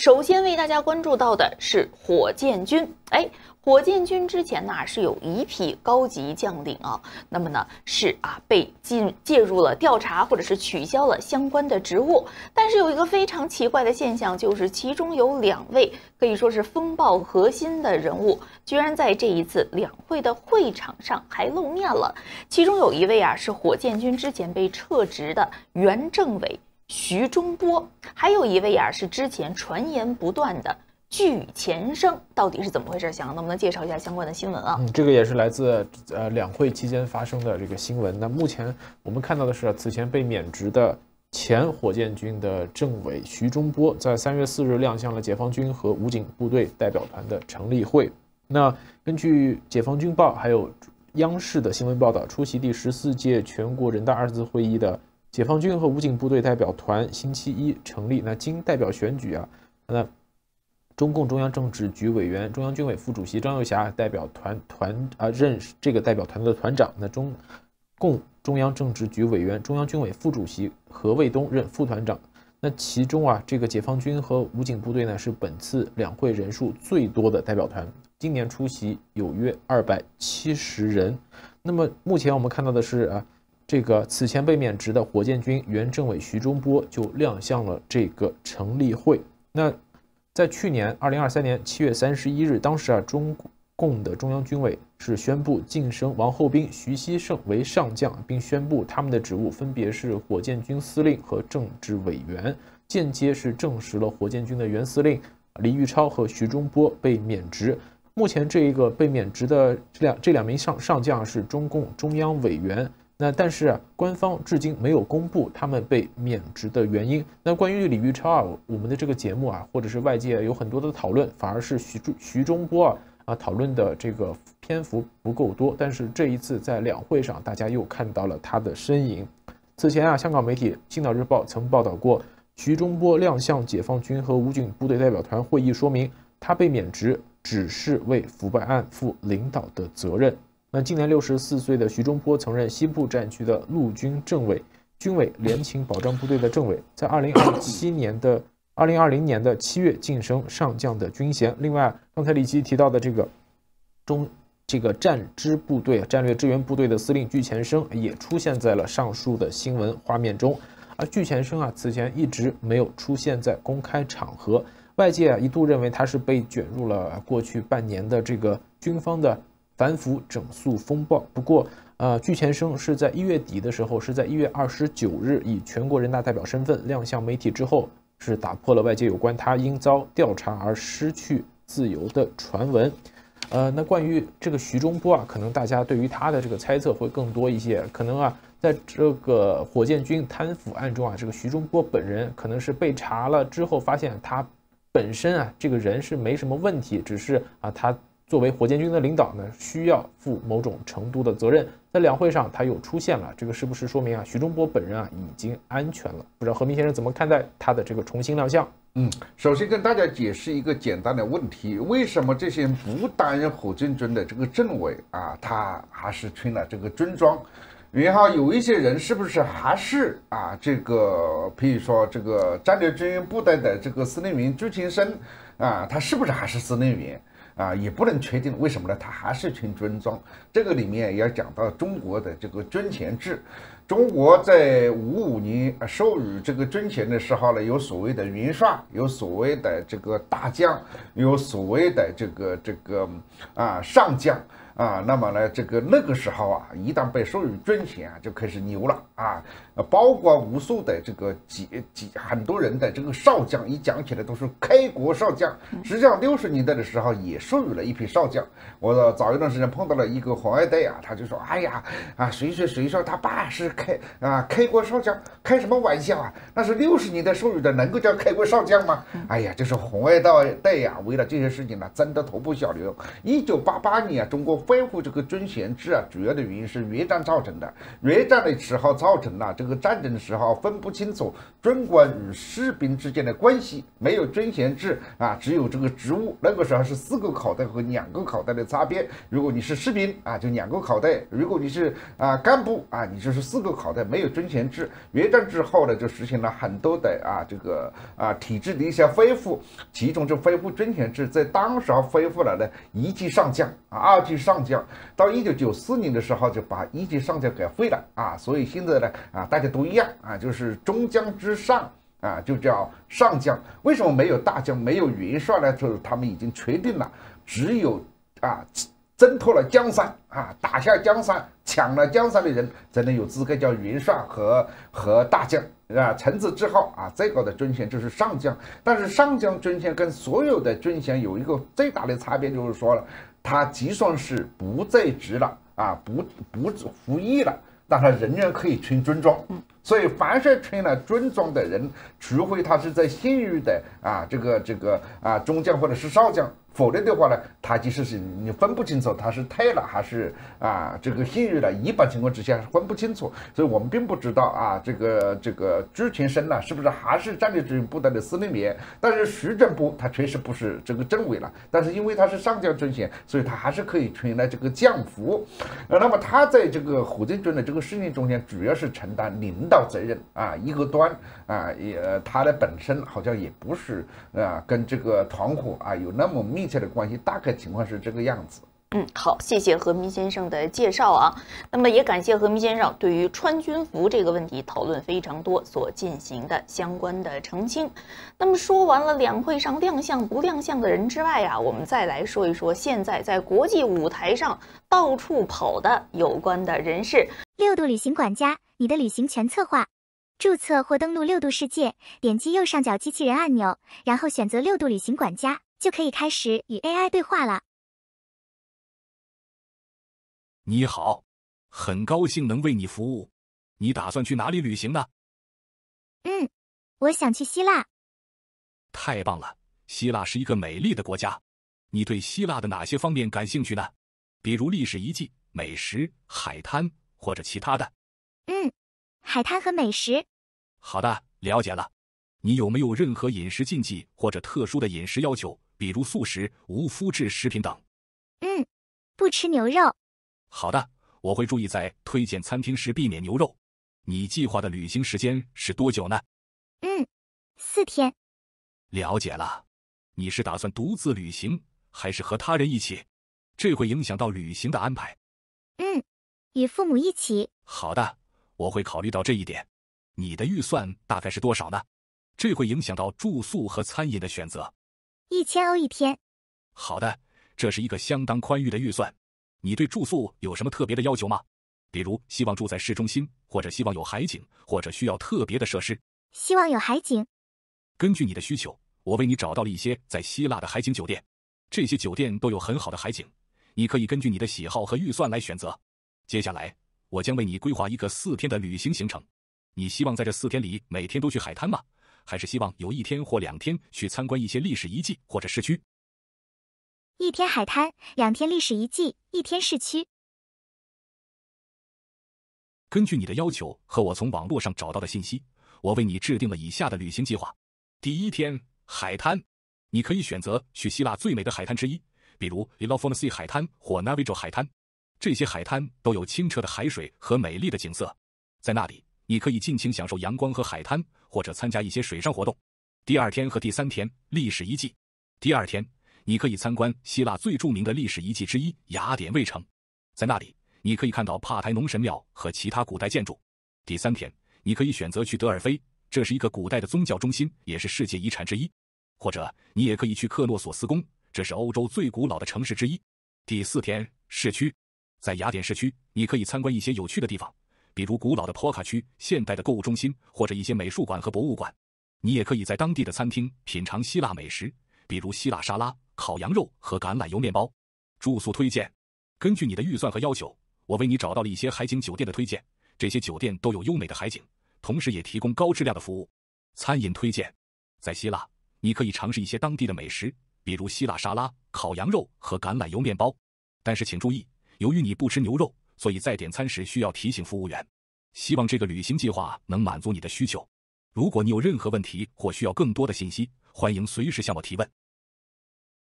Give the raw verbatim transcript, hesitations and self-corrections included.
首先为大家关注到的是火箭军，哎。火箭军之前呢是有一批高级将领啊，那么呢是啊被进介入了调查或者是取消了相关的职务，但是有一个非常奇怪的现象，就是其中有两位可以说是风暴核心的人物，居然在这一次两会的会场上还露面了。其中有一位啊是火箭军之前被撤职的原政委徐中波，还有一位啊是之前传言不断的具前生，到底是怎么回事？想能不能介绍一下相关的新闻啊？ 嗯，这个也是来自呃两会期间发生的这个新闻。那目前我们看到的是，此前被免职的前火箭军的政委徐中波，在三月四日亮相了解放军和武警部队代表团的成立会。那根据解放军报还有央视的新闻报道，出席第十四届全国人大二次会议的解放军和武警部队代表团星期一成立。那经代表选举啊，那中共中央政治局委员、中央军委副主席张又侠代表团团啊任这个代表团的团长。那中共中央政治局委员、中央军委副主席何卫东任副团长。那其中啊，这个解放军和武警部队呢是本次两会人数最多的代表团，今年出席有约二百七十人。那么目前我们看到的是啊，这个此前被免职的火箭军原政委徐中波就亮相了这个成立会。那在去年二零二三年七月三十一日，当时啊，中共的中央军委是宣布晋升王厚斌、徐锡胜为上将，并宣布他们的职务分别是火箭军司令和政治委员，间接是证实了火箭军的原司令李玉超和徐中波被免职。目前这一个被免职的这两这两名上上将是中共中央委员。那但是啊，官方至今没有公布他们被免职的原因。那关于李玉超啊，我们的这个节目啊，或者是外界有很多的讨论，反而是徐徐中波啊啊讨论的这个篇幅不够多。但是这一次在两会上，大家又看到了他的身影。此前啊，香港媒体《青岛日报》曾报道过，徐中波亮相解放军和武警部队代表团会议，说明他被免职只是为腐败案负领导的责任。那今年六十四岁的徐中波曾任西部战区的陆军政委、军委联勤保障部队的政委，在二零二七年的二零二零年的七月晋升上将的军衔。另外，刚才李琦提到的这个中这个战支部队、战略支援部队的司令具前生也出现在了上述的新闻画面中。而具前生啊，此前一直没有出现在公开场合，外界啊一度认为他是被卷入了过去半年的这个军方的反腐整肃风暴。不过，呃，具前生是在一月底的时候，是在一月二十九日以全国人大代表身份亮相媒体之后，是打破了外界有关他因遭调查而失去自由的传闻。呃，那关于这个徐中波啊，可能大家对于他的这个猜测会更多一些。可能啊，在这个火箭军贪腐案中啊，这个徐中波本人可能是被查了之后，发现他本身啊这个人是没什么问题，只是啊他作为火箭军的领导呢，需要负某种程度的责任。在两会上他又出现了，这个是不是说明啊徐中波本人啊已经安全了？不知道何明先生怎么看待他的这个重新亮相？ 嗯，首先跟大家解释一个简单的问题：为什么这些人不担任火箭军的这个政委啊，他还是穿了这个军装？然后有一些人是不是还是啊这个，譬如说这个战略支援部队的这个司令员具前生啊，他是不是还是司令员？啊，也不能确定，为什么呢？他还是穿军装。这个里面要讲到中国的这个军衔制。中国在五五年授予这个军衔的时候呢，有所谓的元帅，有所谓的这个大将，有所谓的这个这个啊上将。啊，那么呢，这个那个时候啊，一旦被授予军衔啊，就开始牛了啊！包括无数的这个几几很多人的这个少将，一讲起来都是开国少将。实际上六十年代的时候也授予了一批少将。我早一段时间碰到了一个红二代啊，他就说：“哎呀啊，谁谁谁说他爸是开啊开国少将，开什么玩笑啊？那是六十年代授予的，能够叫开国少将吗？”哎呀，就是红二代呀，为了这些事情呢，争得头破血流。一九八八年啊，中国恢复这个军衔制啊，主要的原因是越战造成的。越战的时候造成了这个战争的时候分不清楚军官与士兵之间的关系，没有军衔制啊，只有这个职务。那个时候是四个口袋和两个口袋的差别。如果你是士兵啊，就两个口袋；如果你是啊干部啊，你就是四个个口袋，没有军衔制。越战之后呢，就实行了很多的啊这个啊体制的一些恢复，其中就恢复军衔制，在当时恢复了呢一级上将啊二级上将，到一九九四年的时候就把一级上将给废了啊，所以现在呢啊大家都一样啊，就是中将之上。啊，就叫上将。为什么没有大将，没有元帅呢？就是他们已经确定了，只有啊挣脱了江山啊，打下江山，抢了江山的人才能有资格叫元帅和和大将啊。从此之后啊，最高的军衔就是上将。但是上将军衔跟所有的军衔有一个最大的差别，就是说了，他就算是不在职了啊，不不服役了。但他仍然可以穿军装，所以凡是穿了军装的人，除非他是在现役的啊这个这个啊中将或者是少将，否则的话呢，他即使是你分不清楚他是退了还是啊这个现役了，一般情况之下是分不清楚，所以我们并不知道啊这个这个朱全生呢是不是还是战略支援部队的司令员，但是徐正波他确实不是这个政委了，但是因为他是上将军衔，所以他还是可以穿了这个将服，呃，那么他在这个火箭军的这个事情中间，主要是承担领导责任啊，一个端啊也他的本身好像也不是啊跟这个团伙啊有那么密。密切的关系，大概情况是这个样子。 嗯，好，谢谢何明先生的介绍啊。那么也感谢何明先生对于穿军服这个问题讨论非常多所进行的相关的澄清。那么说完了两会上亮相不亮相的人之外啊，我们再来说一说现在在国际舞台上到处跑的有关的人士。 六度旅行管家，你的旅行全策划。注册或登录六度世界，点击右上角机器人按钮，然后选择六度旅行管家。就可以开始与 A I 对话了。 你好，很高兴能为你服务。你打算去哪里旅行呢？ 嗯，我想去希腊。 太棒了，希腊是一个美丽的国家。你对希腊的哪些方面感兴趣呢？比如历史遗迹、美食、海滩或者其他的？ 嗯，海滩和美食。 好的，了解了。你有没有任何饮食禁忌或者特殊的饮食要求？比如素食、无麸质食品等。 嗯，不吃牛肉。 好的，我会注意在推荐餐厅时避免牛肉。你计划的旅行时间是多久呢？ 嗯，四天。 了解了。你是打算独自旅行，还是和他人一起？这会影响到旅行的安排。 嗯，与父母一起。 好的，我会考虑到这一点。你的预算大概是多少呢？这会影响到住宿和餐饮的选择。 一千欧一天。 好的，这是一个相当宽裕的预算。你对住宿有什么特别的要求吗？比如希望住在市中心，或者希望有海景，或者需要特别的设施？ 希望有海景。 根据你的需求，我为你找到了一些在希腊的海景酒店。这些酒店都有很好的海景，你可以根据你的喜好和预算来选择。接下来，我将为你规划一个四天的旅行行程。你希望在这四天里每天都去海滩吗？还是希望有一天或两天去参观一些历史遗迹或者市区？ 一天海滩，两天历史遗迹，一天市区。 根据你的要求和我从网络上找到的信息，我为你制定了以下的旅行计划。第一天，海滩。你可以选择去希腊最美的海滩之一，比如 Elafonisi 海滩或 Navigo 海滩。这些海滩都有清澈的海水和美丽的景色，在那里你可以尽情享受阳光和海滩，或者参加一些水上活动。第二天和第三天，历史遗迹。第二天，你可以参观希腊最著名的历史遗迹之一雅典卫城，在那里你可以看到帕台农神庙和其他古代建筑。第三天，你可以选择去德尔菲，这是一个古代的宗教中心，也是世界遗产之一。或者你也可以去克诺索斯宫，这是欧洲最古老的城市之一。第四天，市区。在雅典市区，你可以参观一些有趣的地方，比如古老的波卡区、现代的购物中心，或者一些美术馆和博物馆。你也可以在当地的餐厅品尝希腊美食，比如希腊沙拉、烤羊肉和橄榄油面包。住宿推荐。根据你的预算和要求，我为你找到了一些海景酒店的推荐，这些酒店都有优美的海景，同时也提供高质量的服务。餐饮推荐。在希腊，你可以尝试一些当地的美食，比如希腊沙拉、烤羊肉和橄榄油面包。但是请注意，由于你不吃牛肉，所以在点餐时需要提醒服务员。希望这个旅行计划能满足你的需求。如果你有任何问题或需要更多的信息，欢迎随时向我提问。